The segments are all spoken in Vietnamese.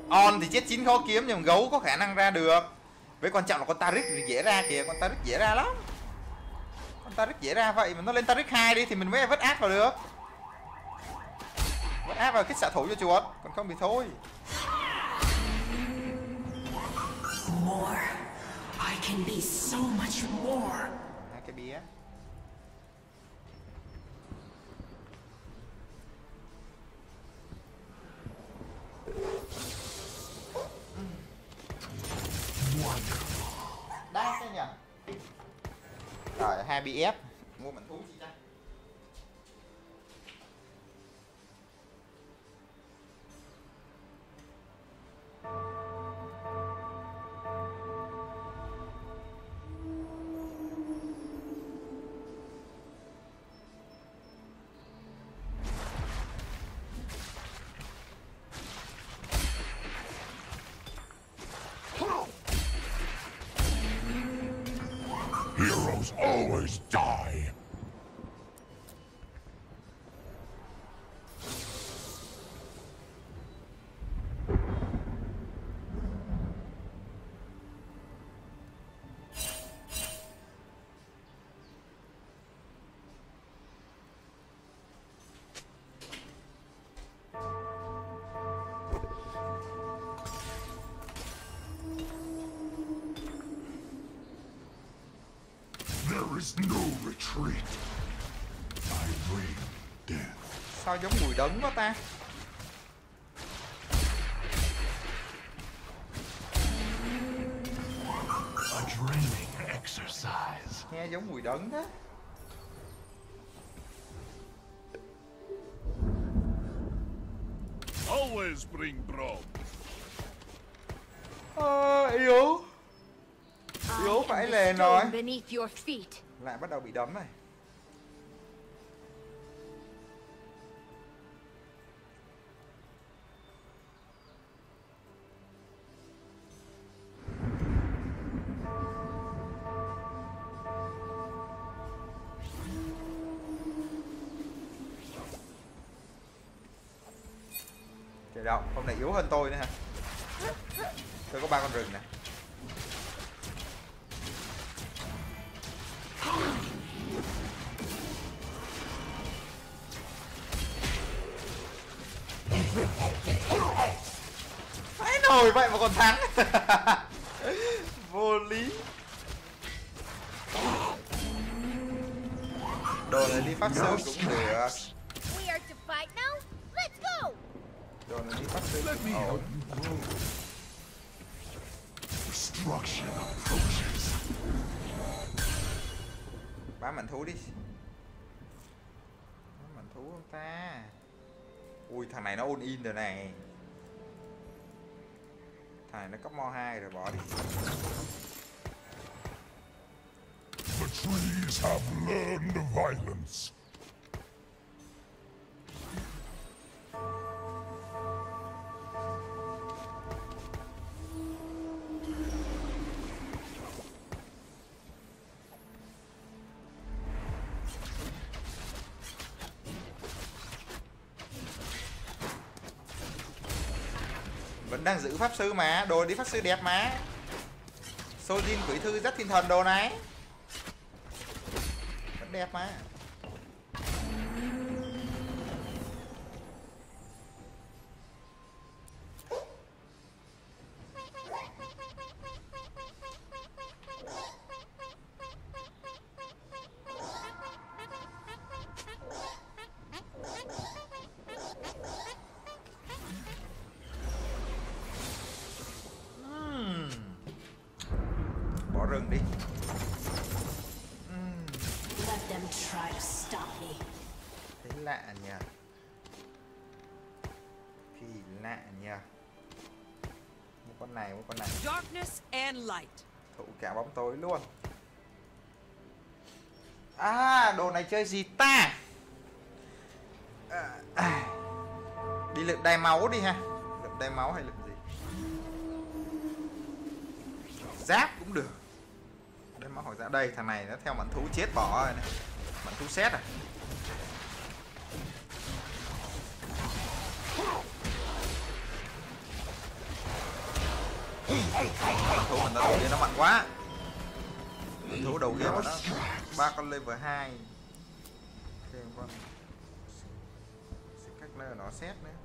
On thì chết 9 khó kiếm, nhưng mà gấu có khả năng ra được. Với quan trọng là con Taric dễ ra kìa, con Taric dễ ra lắm. Con Taric dễ ra vậy mà nó lên Taric 2 đi thì mình mới vứt ác vào được. Vứt ác vào kích xạ thủ cho chuột, còn không thì thôi. More. I can be so much more. Hai cái bia. Đá thế nhỉ. Rồi 2 BF mua mảnh thú chi cha. Heroes always die. There is no retreat. I bring death. Sao giống mùi đấng quá ta. A draining exercise. Nghe giống mùi đấng thế. Always bring Braum. Yếu. Yếu phải lên rồi. Beneath your feet. Lại bắt đầu bị đấm này. Trời đâu, hôm nay yếu hơn tôi nữa hả? Tôi có 3 con rừng này. Phải nổi vậy mà còn thắng. Vô lý. Đồ này đi pháp sư cũng được. We are to fight now. Let's go. Đồ này đi pháp sư Let me cũng help ổn. you grow. Destruction approaches. Bán mảnh thú đi. Bán mảnh thú không ta. Ui thằng này nó all in rồi này. Thằng này nó cấp mo 2 rồi bỏ đi. The trees have learned violence. Vẫn đang giữ pháp sư mà, đồ đi pháp sư đẹp mà. Sojin quỷ thư rất thiên thần đồ này. Vẫn đẹp mà. Bỏ rừng đi. Let them try to stop me. Thấy lạ nhỉ. Kỳ lạ nhỉ. Một con này, một con này. Darkness and light. Thủ cả bóng tối luôn. À, đồ này chơi gì ta? Đi lượm đai máu đi ha. Lượm đai máu hay lượm gì? Giáp cũng được. Đai máu hoặc ra đây, thằng này nó theo mảnh thú chết bỏ rồi này. Mảnh thú xét à. Thủ mình đầu tiên nó mạnh quá. Thủ đầu game nó 3 con level 2. Thêm con cách nơi nó xét nữa.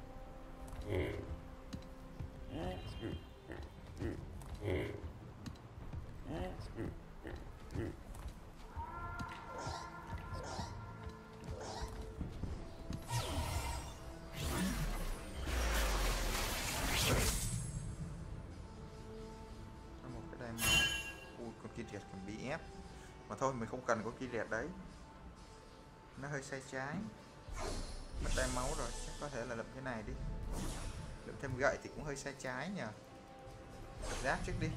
Một cái đai máu. Ui, con kia liệt còn bị ép. Mà thôi mình không cần có kia liệt đấy. Nó hơi sai trái. Mất đai máu rồi, chắc có thể là lượm cái này đi. Lượm thêm gậy thì cũng hơi sai trái nhờ. Lượm giáp trước đi.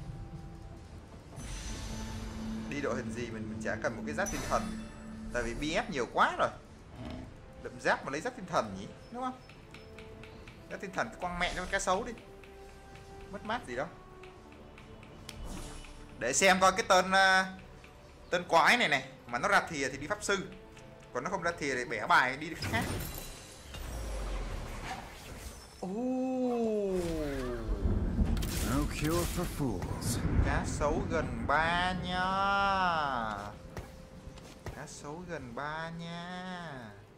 Đi đội hình gì mình chả cần một cái giáp tinh thần. Tại vì BF nhiều quá rồi. Lượm giáp mà lấy giáp tinh thần nhỉ, đúng không? Giáp tinh thần quăng mẹ cho cá sấu đi. Mất mát gì đâu. Để xem coi cái tên quái này này mà nó ra thìa thì đi pháp sư, còn nó không ra thìa thì bẻ bài đi khác. No cure for fools. Cá sấu gần 3 nha. Cá sấu gần 3 nha.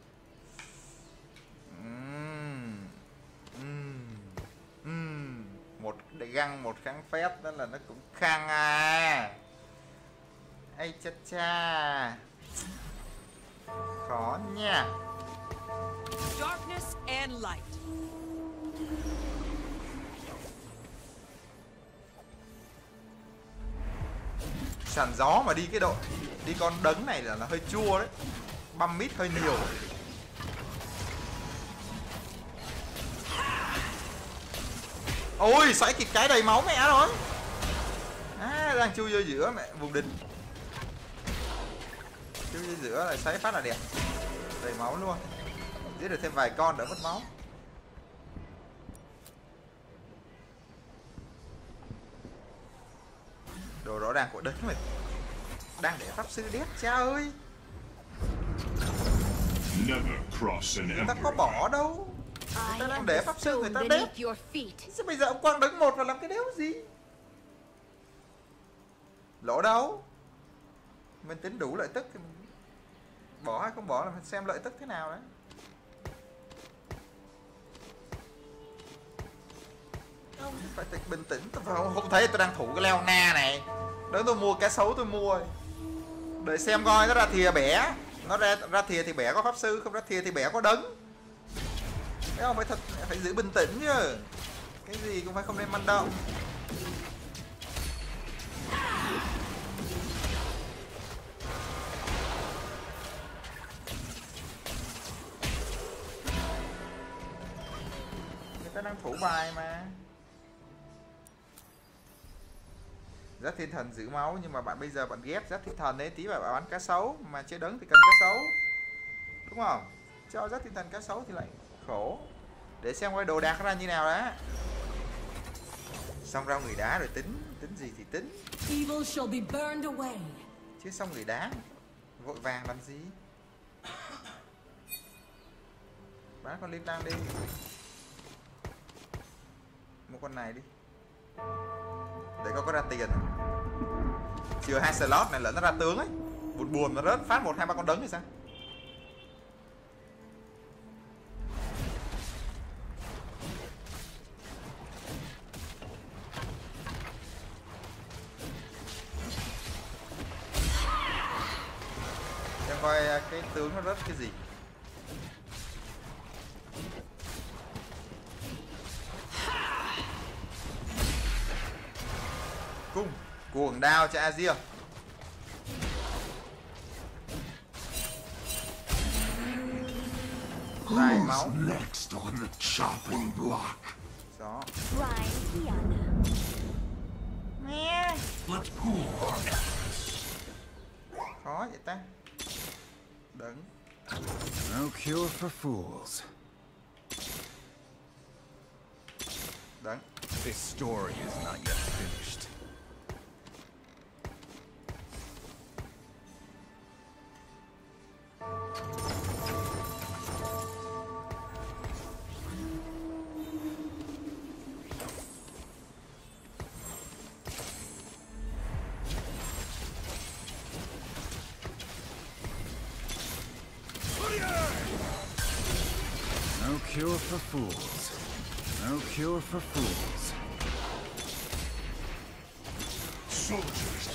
Một găng một kháng phép đó là nó cũng khang à. Ây cha cha. Khó nha. Darkness and light. Sàn gió mà đi cái độ đi con đấng này là nó hơi chua đấy. Băm mít hơi nhiều. Ôi xoáy kịp cái đầy máu mẹ rồi. À, đang chui vô giữa mẹ vùng địch. Chui vô giữa là xoáy phát là đẹp. Đầy máu luôn. Giết được thêm vài con đỡ mất máu. Đồ rõ ràng của đấng mày. Đang để pháp sư đét cha ơi. Never cross an Người ta có emperor. bỏ đâu. I đang am để the pháp sư người stone ta beneath đép. your feet. Sao bây giờ ông quăng đấng một vào làm cái đéo gì? Lỗ đâu? Mình tính đủ lợi tức thì mình bỏ hay không bỏ là mình xem lợi tức thế nào đấy. Ông phải bình tĩnh. Tôi không thấy tôi đang thủ cái leo na này. Đó tôi mua cá sấu tôi mua. Đợi xem coi nó ra thìa bẻ. Nó ra thìa thì bẻ có pháp sư, không ra thìa thì bẻ có đấng. Thế ông phải giữ bình tĩnh chứ. Cái gì cũng phải không nên manh động. Người ta đang thủ bài mà. Giáp thiên thần giữ máu nhưng mà bạn bây giờ bạn ghép giáp thiên thần ấy, tí bạn bắn cá sấu mà chơi đấng thì cần cá sấu. Đúng không? Cho giáp thiên thần cá sấu thì lại khổ. Để xem coi đồ đạc ra như nào đó. Xong ra người đá rồi tính gì thì tính. Evil shall be burned away. Chứ xong người đá vội vàng làm gì. Bán con liên lang đi. Mua con này đi. Để coi có ra tiền. Chưa 2 slot này là nó ra tướng ấy. Buồn nó rớt phát 1, 2, 3 con đấng thì sao? Xem coi cái tướng nó rớt cái gì. Cung cuồng đao cho Azir. Đài máu. Who's next on the chopping block? Đó. Rhyme Kiana. Let's pool our efforts. Khó vậy ta. Đấng. No cure for fools. Đấng. This story is not yet finished. cure for fools. No cure for fools. Soldiers,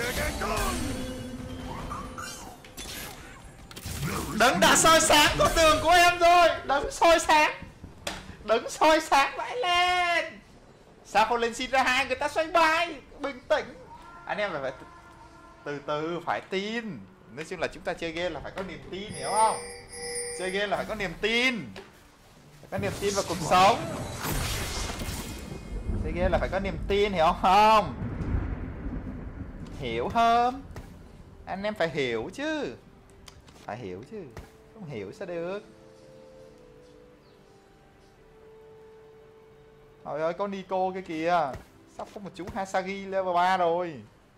Đấng đã soi sáng con đường của em rồi. Đấng soi sáng. Đấng soi sáng vãi lên. Sao không lên xin ra hai người ta xoay bài. Bình tĩnh. Anh em phải từ từ, phải tin. Nói chung là chúng ta chơi game là phải có niềm tin, hiểu không? Chơi game là phải có niềm tin. Phải có niềm tin vào cuộc sống. Chơi game là phải có niềm tin, hiểu không? Hiểu không? Anh em phải hiểu chứ. Phải hiểu chứ. Không hiểu sao được. Trời ơi, có Nico kia kìa. Sắp có một chú Hasagi level 3 rồi.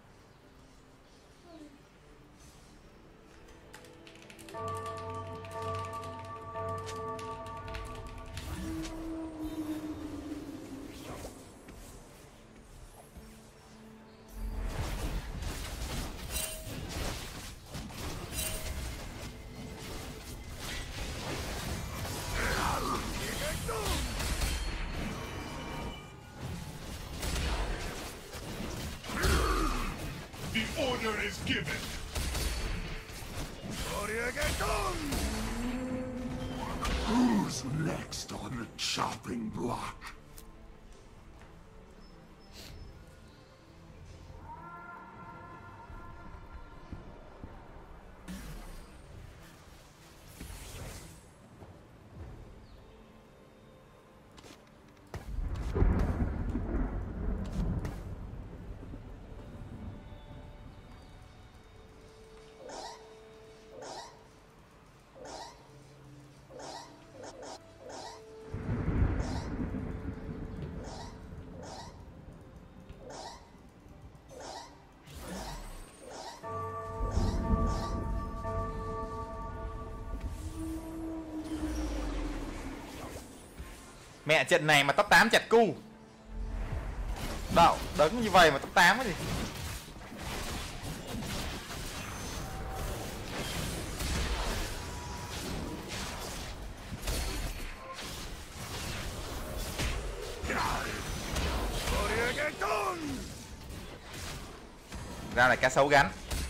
the order is given. Who's next on the chopping block? Mẹ trận này mà top 8 chặt cu. Đạo đấng như vậy mà top 8 cái gì. Ra là cá sấu gắn.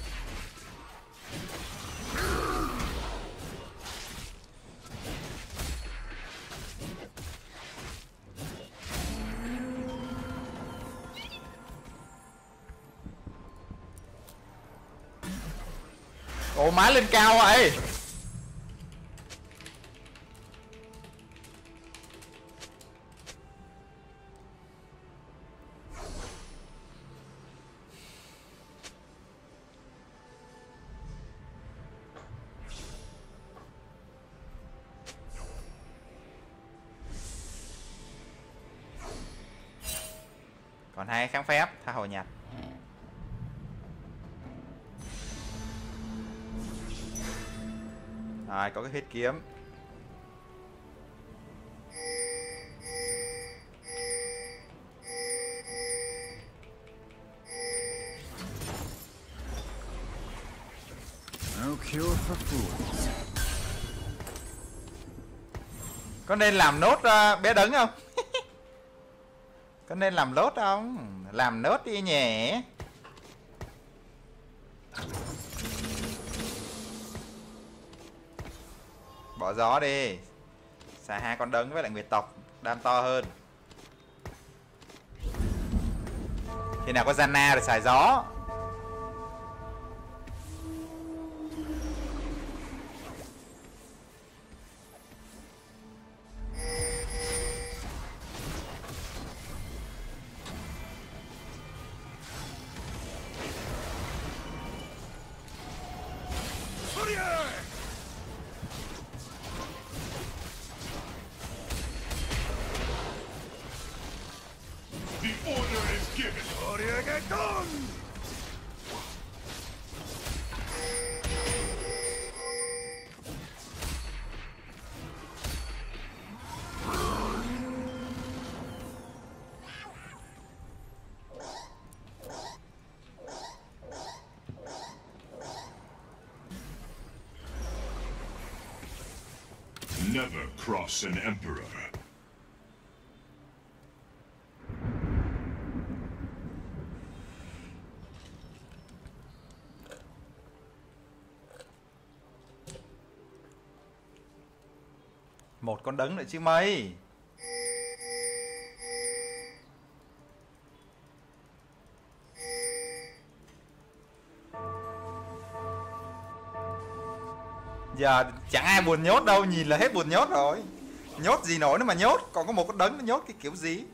Ồ, má lên cao vậy. Còn hai kháng phép, tha hồ nhặt. Rồi, có cái hết kiếm. No cure for fools. Có nên làm nốt bé đấng không? Có nên làm nốt không? Làm nốt đi nhỉ. Bỏ gió đi. Xài hai con đấng với lại nguyệt tộc, đam to hơn. Khi nào có Zanna rồi xài gió. The order is given. never cross an emperor. Một con đấng nữa chứ mấy. Giờ chẳng ai buồn nhốt đâu, nhìn là hết buồn nhốt rồi. Nhốt gì nổi nữa mà nhốt, còn có một con đấng nó nhốt cái kiểu gì.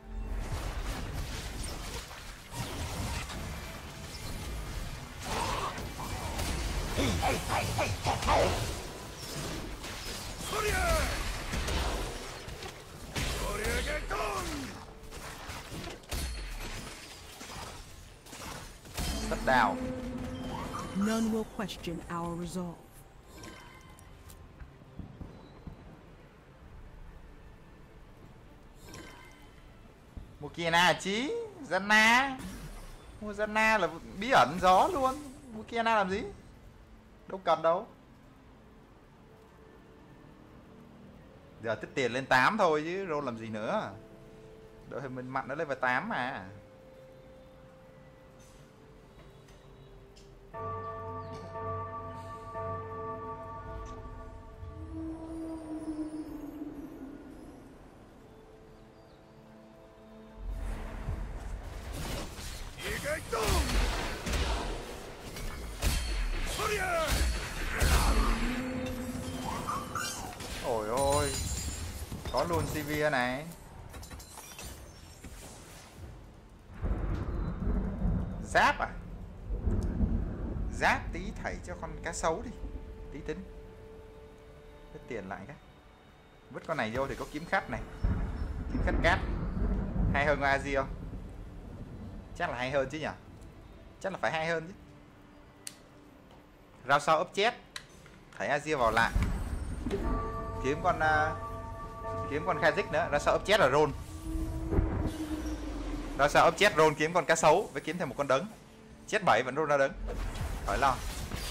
Tất đào. None will question our resolve. Mua Kiana chí, Zanna. Mua Zanna là bí ẩn gió luôn. Mua Kiana làm gì? Đâu cần đâu. Giờ tích tiền lên 8 thôi chứ roll làm gì nữa. Đợi mình mặn nó lên vào 8 mà. Ôi ôi. Có luôn Sivir này. Giáp à? Giáp tí thảy cho con cá sấu đi. Tí tính. Vứt tiền lại cái. Vứt con này vô thì có kiếm khách này. Kiếm khách cát. Hay hơn Azi không? Chắc là hay hơn chứ nhỉ? Chắc là phải hay hơn chứ. Rao sau ấp chết. Thảy Azi vào lại. Kiếm con Kha'Zix nữa. Rao sau ấp chết là roll. Rao sau ấp chết roll kiếm con cá sấu với kiếm thêm một con đấng. Chết 7 vẫn roll ra đấng. Khỏi lo.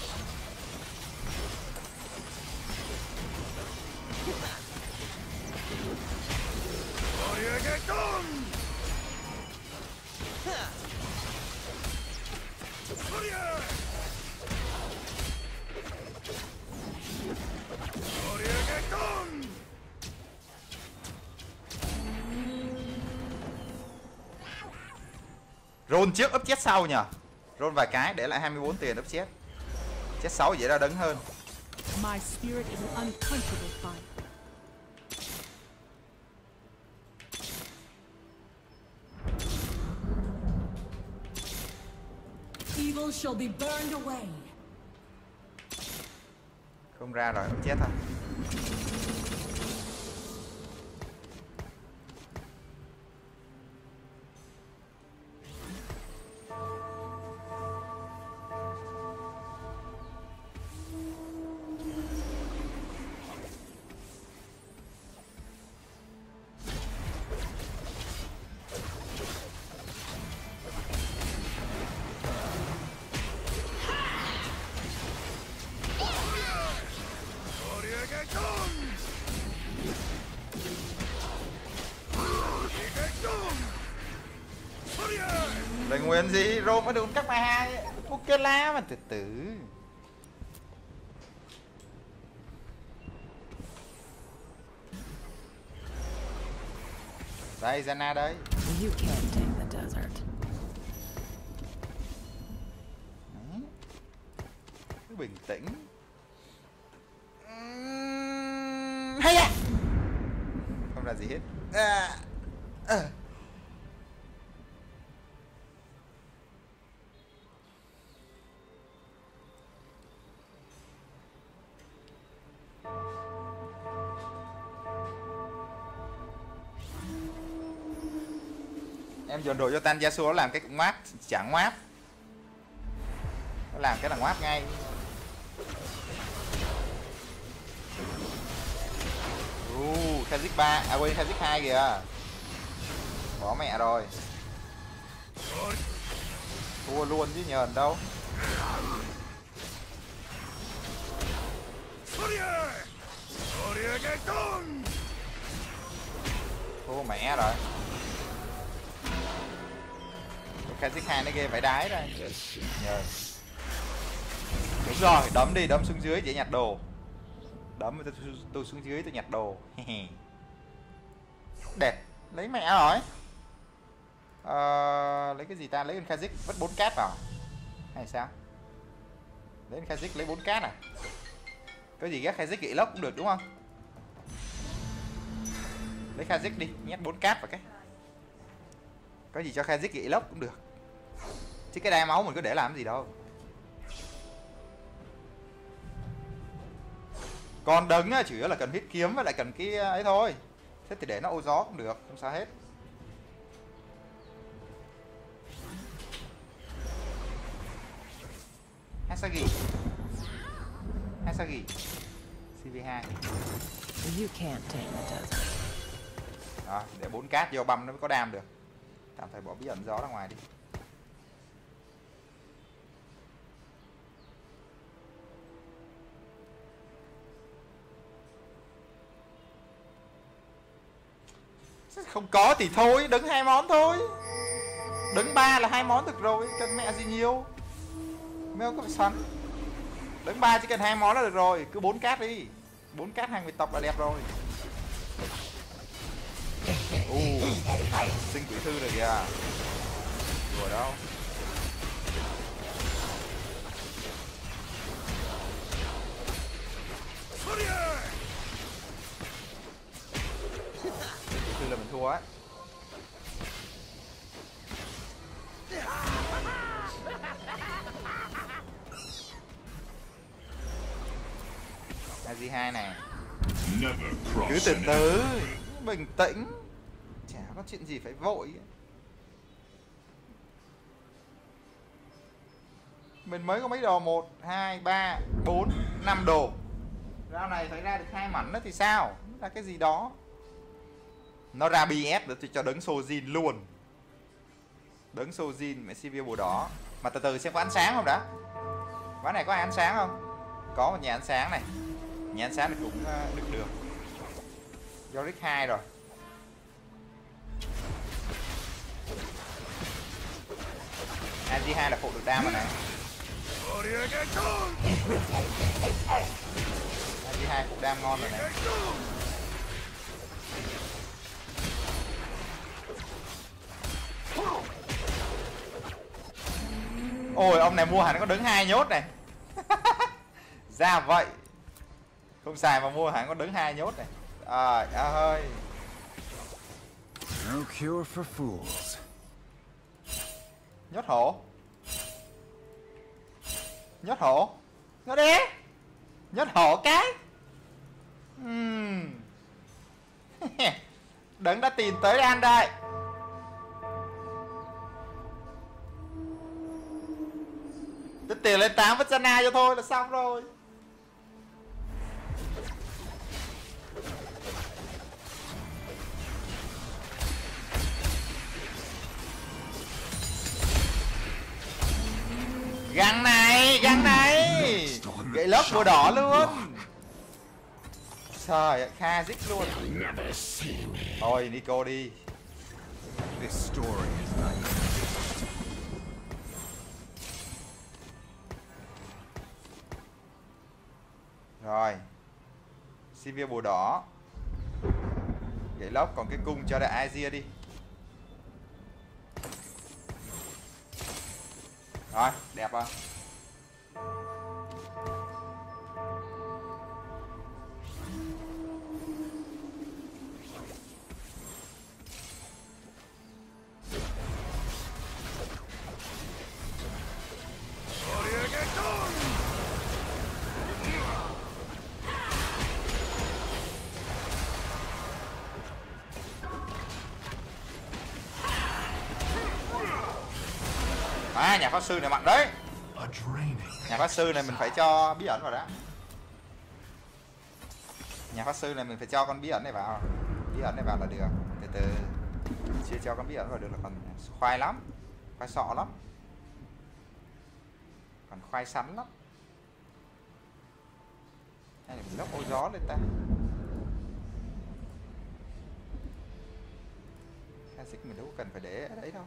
Roll trước ấp chết sau nhỉ. Roll vài cái để lại 24 tiền ấp chết. Chết 6 dễ ra đấng hơn. My spirit is an unquenchable fire. Evil shall be burned away. Không ra rồi, ấp chết thôi. Lời nguyền gì? Rô mới được cắt bài 2. Ok lá mà từ từ. Đây, Zanna đây. You can't take the desert. Cứ bình tĩnh. Hay à. Không ra gì hết. Em dồn đồ cho Tan Yasuo làm cái ngoáp chẳng ngoáp. Nó làm cái là ngoáp ngay. Kha'Zix 3, à quên Kha'Zix 2 kìa. Bỏ mẹ rồi. Thua luôn chứ nhờn đâu. mẹ rồi. Kha'Zix 2 nó ghê vãi đái đây. Đúng rồi, đấm đi, đấm xuống dưới để nhặt đồ. Đấm tôi xuống dưới tôi nhặt đồ. Đẹp, lấy mẹ rồi. Lấy cái gì ta, lấy con Kha'Zix vứt 4 cát vào hay sao? Lấy con Kha'Zix lấy 4 cát à? Có gì ghét Kha'Zix gậy lốc cũng được đúng không? Lấy Kha'Zix đi, nhét 4 cát vào cái. Có gì cho Kha'Zix gậy lốc cũng được. Chứ cái đai máu mình có để làm gì đâu. Còn đấng á, chủ yếu là cần huyết kiếm với lại cần cái ấy thôi. Thế thì để nó ô gió cũng được, không sao hết. Hasagi CV2. You can't tame the desert. Đó, để 4 cát vô băm nó mới có đam được. Tạm thời bỏ bí ẩn gió ra ngoài đi. Không có thì thôi, đứng 2 món thôi. Đứng 3 là 2 món được rồi, cần mẹ gì nhiều. Mấy ông có phải sắn. Đứng 3 chỉ cần 2 món là được rồi, cứ 4 cát đi. 4 cát hàng Nguyệt tộc là đẹp rồi. Sinh quỷ thư rồi kìa. Đùa đâu. Quỷ thư là mình thua á. AZ2 này. Never Cứ cross từ an từ, emperor. bình tĩnh. Chả có chuyện gì phải vội. Mình mới có mấy đồ, 1, 2, 3, 4, 5 đồ. Rao này phải ra được 2 mảnh đó thì sao? Nó ra cái gì đó. Nó ra BF được thì cho đấng Sojin luôn. Đấng Sojin mẹ CV bùa đỏ. Mà từ từ xem có ánh sáng không đã. Ván này có ai ánh sáng không? Có một nhà ánh sáng này. Nhà ánh sáng thì cũng được. Yorick 2 rồi. AZ2 là phụ được đam rồi này. AZ2 phụ đam ngon rồi này. Ôi ông này mua hẳn có đứng 2 nhốt này. Ra vậy. Không xài mà mua hẳn có đứng 2 nhốt này. Trời ơi. No cure for fools. Nhốt hổ. Nhốt hổ. Nó đế. Nhốt hổ cái. Đấng đã tìm tới An đây. Tích tiền lên 8 vứt Zana cho thôi là xong rồi. Găng này, găng này. Gậy lốc màu đỏ luôn. Trời ơi, Kha'Zix luôn. Thôi Nico đi. This story is not Rồi. Sivir bùa đỏ. Gậy lốc còn cái cung cho đại Azir đi. Rồi, đẹp rồi. Nhà pháp sư này mạnh đấy. Nhà pháp sư này mình phải cho bí ẩn vào đã. Nhà pháp sư này mình phải cho con bí ẩn này vào. Bí ẩn này vào là được. Từ từ chưa cho con bí ẩn vào được là còn khoai lắm. Khoai sọ lắm. Còn khoai sắn lắm. Hay là mình lốc ô gió lên ta. Kha'Zix mình đâu có cần phải để ở đấy đâu.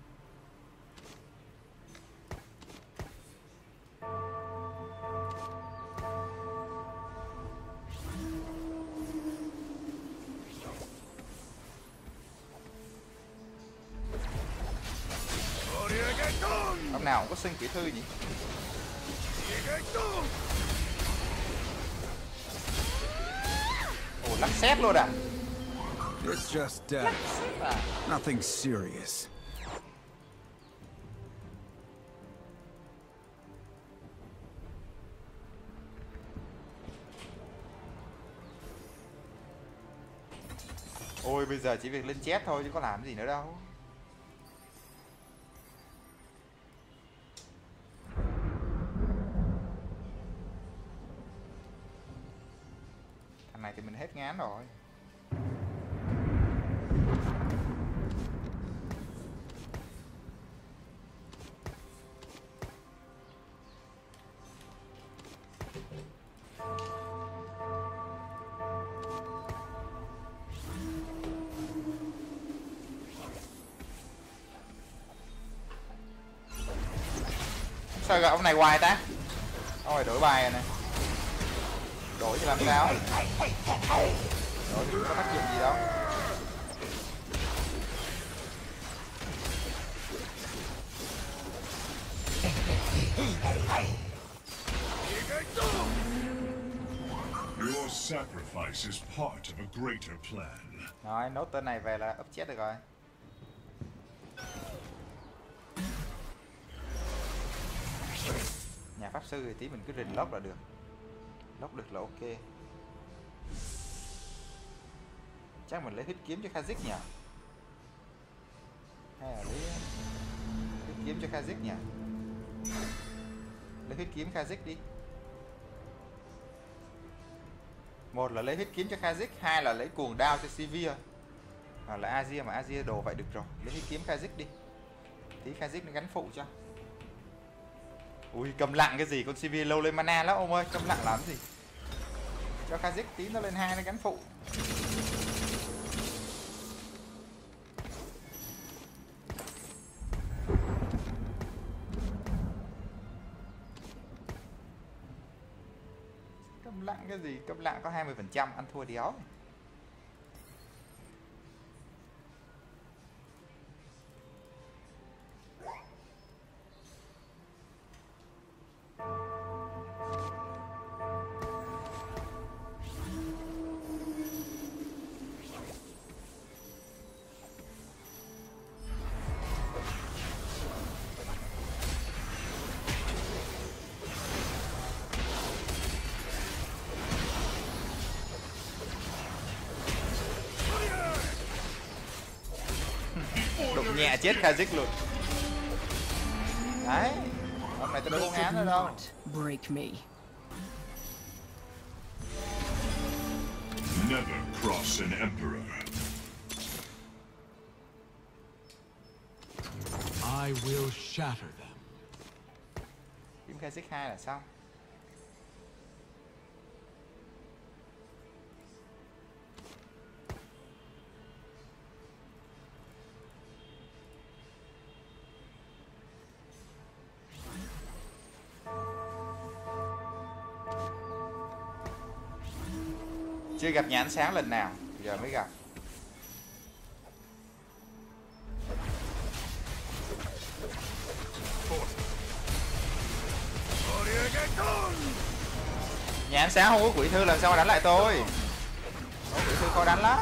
Ông nào cũng có sinh quỷ thư nhỉ? Ồ, lắc xét luôn à? It's just death. Nothing serious. Ôi bây giờ chỉ việc lên chép thôi chứ có làm gì nữa đâu. Thằng này thì mình hết ngán rồi. Sao gặp ông này hoài ta? Ông này đổi bài rồi nè. Đổi thì làm sao? Đổi thì có tác dụng gì đâu. Your sacrifice is part of a greater plan. Rồi, nốt tên này về là up chết được rồi. Nhà pháp sư thì tí mình cứ rình lốc là được. Lốc được là ok. Chắc mình lấy huyết kiếm cho Kha'Zix nhỉ? Hay là lấy huyết kiếm cho Kha'Zix nhỉ? Lấy huyết kiếm Kha'Zix đi. Một là lấy huyết kiếm cho Kha'Zix, hai là lấy cuồng đao cho Sivir. Hoặc là Azir, mà Azir đồ vậy được rồi. Lấy huyết kiếm Kha'Zix đi. Tí Kha'Zix nó gắn phụ cho. Ui, cầm lặng cái gì, con Sivir lâu lên mana lắm ông ơi, cầm lặng làm gì. Cho Kha'Zix tí nó lên 2 nó gắn phụ. Cầm lặng cái gì, cầm lặng có 20% ăn thua đéo. Đụng nhẹ chết Kha'Zix luôn. Đấy, hôm nay tôi đâu có ngán nữa đâu. Break me. Never cross an emperor. I will shatter them. Kiếm Kha'Zix 2 là xong. Chưa gặp nhà ánh sáng lần nào, giờ mới gặp. Nhà ánh sáng không có quỷ thư làm sao mà đánh lại tôi. Có quỷ thư khó đánh lắm.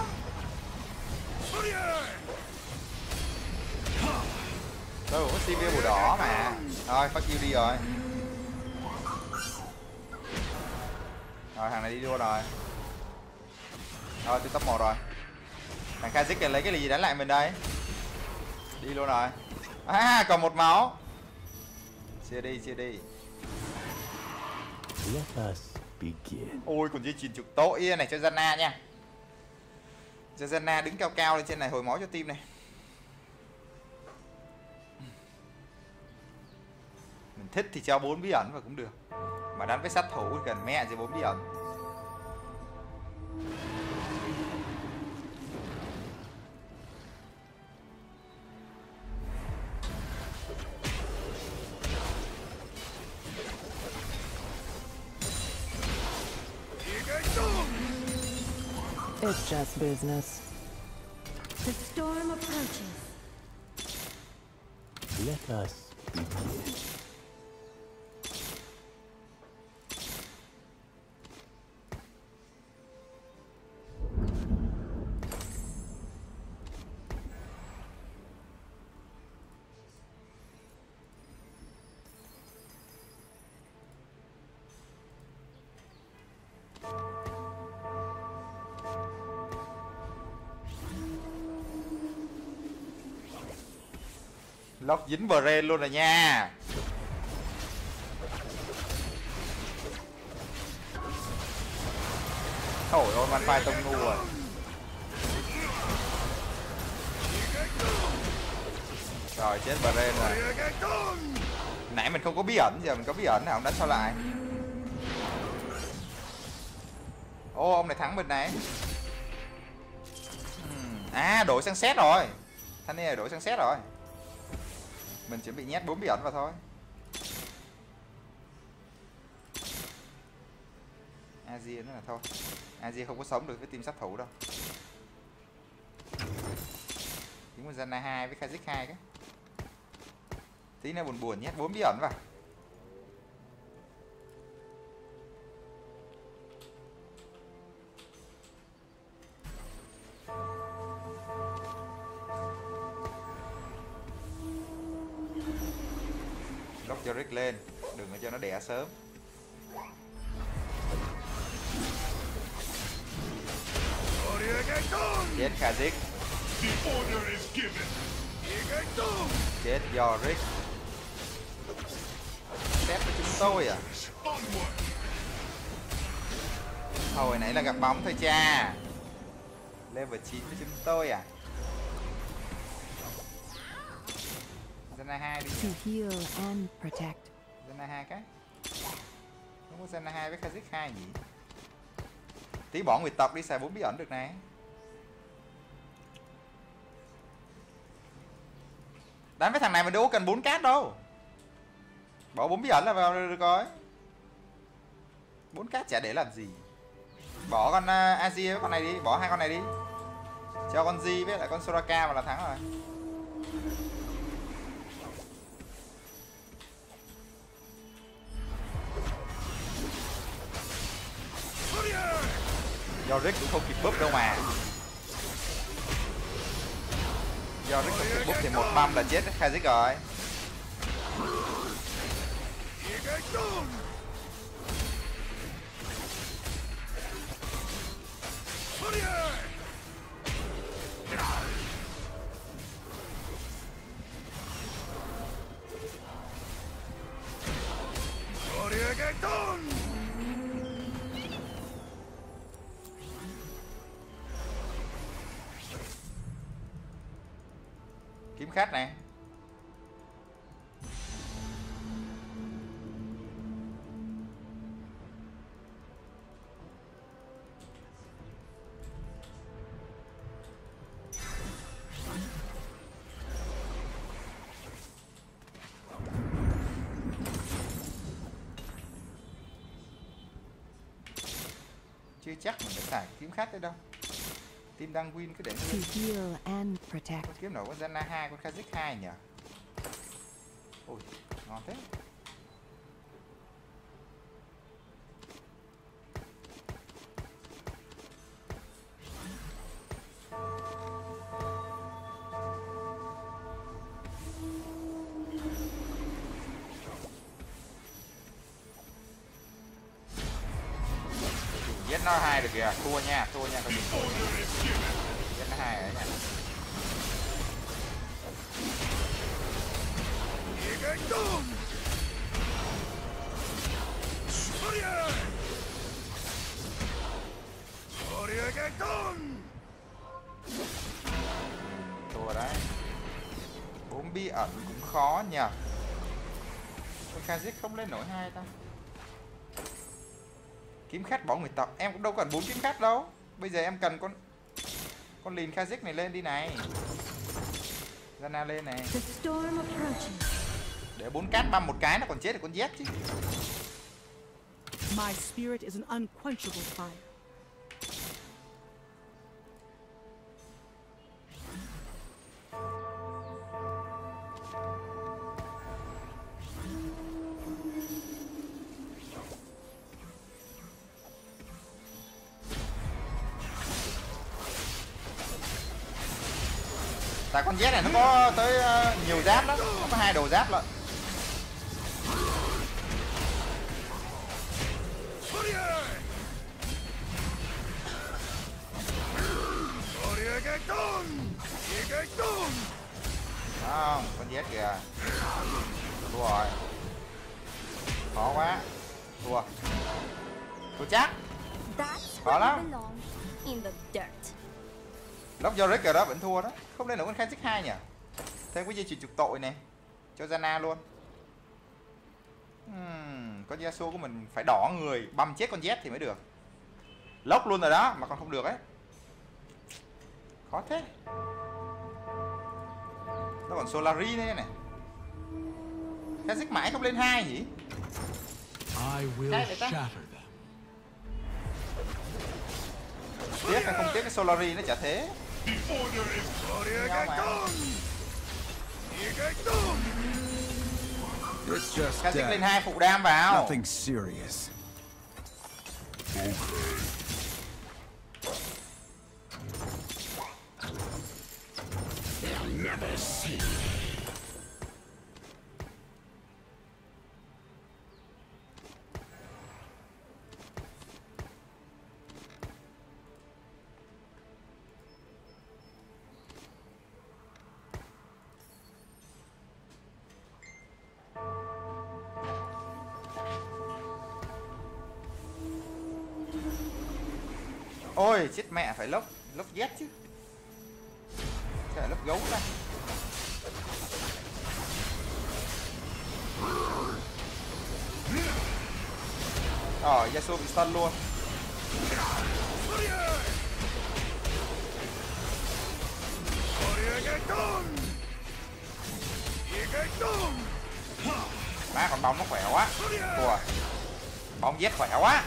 Tôi cũng có Sivir màu đỏ mà. Thôi fuck you đi rồi. Rồi thằng này đi đua rồi. Rồi tôi top 1 rồi. Thằng Kha'Zix kìa lấy cái gì đánh lại mình đây. Đi luôn rồi. À còn một máu. Chia đi, chia đi. Let us begin. Ôi còn dây chuyền trục tội này cho Janna nha. Cho Janna đứng cao cao lên trên này hồi máu cho team này. Mình thích thì cho 4 bí ẩn vào cũng được. Mà đánh với sát thủ thì cần mẹ gì 4 bí ẩn. It's just business. The storm approaches. Let us begin. Lóc dính brain luôn rồi nha. Trời ơi, Malphite tông ngu rồi. Rồi chết brain rồi. Nãy mình không có bí ẩn, giờ mình có bí ẩn nào, ông đánh sao lại. Ô, ông này thắng mình này. À, đổi sang set rồi. Thanh này đổi sang set rồi. Mình chuẩn bị nhét 4 bí ẩn vào thôi. Azir nữa là thôi. Azir không có sống được với team sát thủ đâu. Chỉ một Zana 2 với Kha'Zix 2 cái. Tí nữa buồn buồn nhét 4 bí ẩn vào. Lóc cho Rick lên, đừng có cho nó đẻ sớm. Chết Kha'Zix. Chết do Rick. Xét với chúng tôi à? Hồi nãy là gặp bóng thôi cha. Level 9 với chúng tôi à? Zana 2 đi. To heal and protect. Zana 2 cái. Không có Zana 2 với Kha'Zix 2 nhỉ? Tí bỏ nguyệt tộc đi, xài 4 bí ẩn được này. Đánh với thằng này mà đâu có cần 4 cát đâu. Bỏ 4 bí ẩn là vào được rồi. 4 cát chả để làm gì. Bỏ con Azir với con này đi, bỏ hai con này đi. Cho con Di với lại con Soraka mà là thắng rồi. Do Rick cũng không kịp búp đâu mà. Do Rick không kịp búp thì một băm là chết Kha'Zix rồi. Kiếm khách này. Chưa chắc mình phải xài kiếm khách tới đâu. Team đang win cứ để To heal and protect. con kiếm nổ con Zana 2, con Kha'Zix 2 nhỉ. Ôi, ngon thế. Giết nó 2 được kìa, thua nha coi chừng thua nha. Giết nó 2 ở nha. Thua đấy. 4 bí ẩn cũng khó nhờ. Con Kha'Zix không lên nổi 2 ta. Kiếm khách bỏ người tộc, em cũng đâu cần 4 kiếm khách đâu. Bây giờ em cần con lìn Kha'Zix này lên đi này. Zana lên này. The storm approaches. Để 4 cát băm một cái nó còn chết được con Z chứ. My spirit is an unquenchable fire. Tại con Z này nó có tới nhiều giáp lắm, nó có 2 đồ giáp lận. Không, con Z kìa. Thua rồi. Khó quá. Thua. Thua chắc. That's Khó where lắm. you belong. In the dirt. Lóc Yorick kìa đó vẫn thua đó. Không nên là con khai xích 2 nhỉ. Thêm cái dây chuyền trục tội này cho Zana luôn. Con Yasuo của mình phải đỏ người băm chết con Z thì mới được. Lóc luôn rồi đó mà còn không được ấy. Khó thế. Nó còn Solari nữa này. Khai xích mãi không lên 2 nhỉ? I will Cái vậy ta? shatter them. Tiếc hay không tiếc cái Solari nó chả thế. Nhau mà. It's just Khai xích lên 2 dead. phụ đam vào. Nothing serious. Ôi chết mẹ, phải lốc Z chứ. Thế là lốc gấu ta. Yasuo bị stun luôn. Má con bóng nó khỏe quá. Thua. Bóng Z khỏe quá.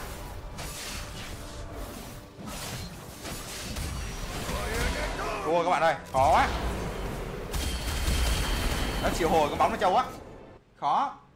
Thua các bạn ơi, khó quá. Nó chịu hồi con bóng nó trâu á. Khó.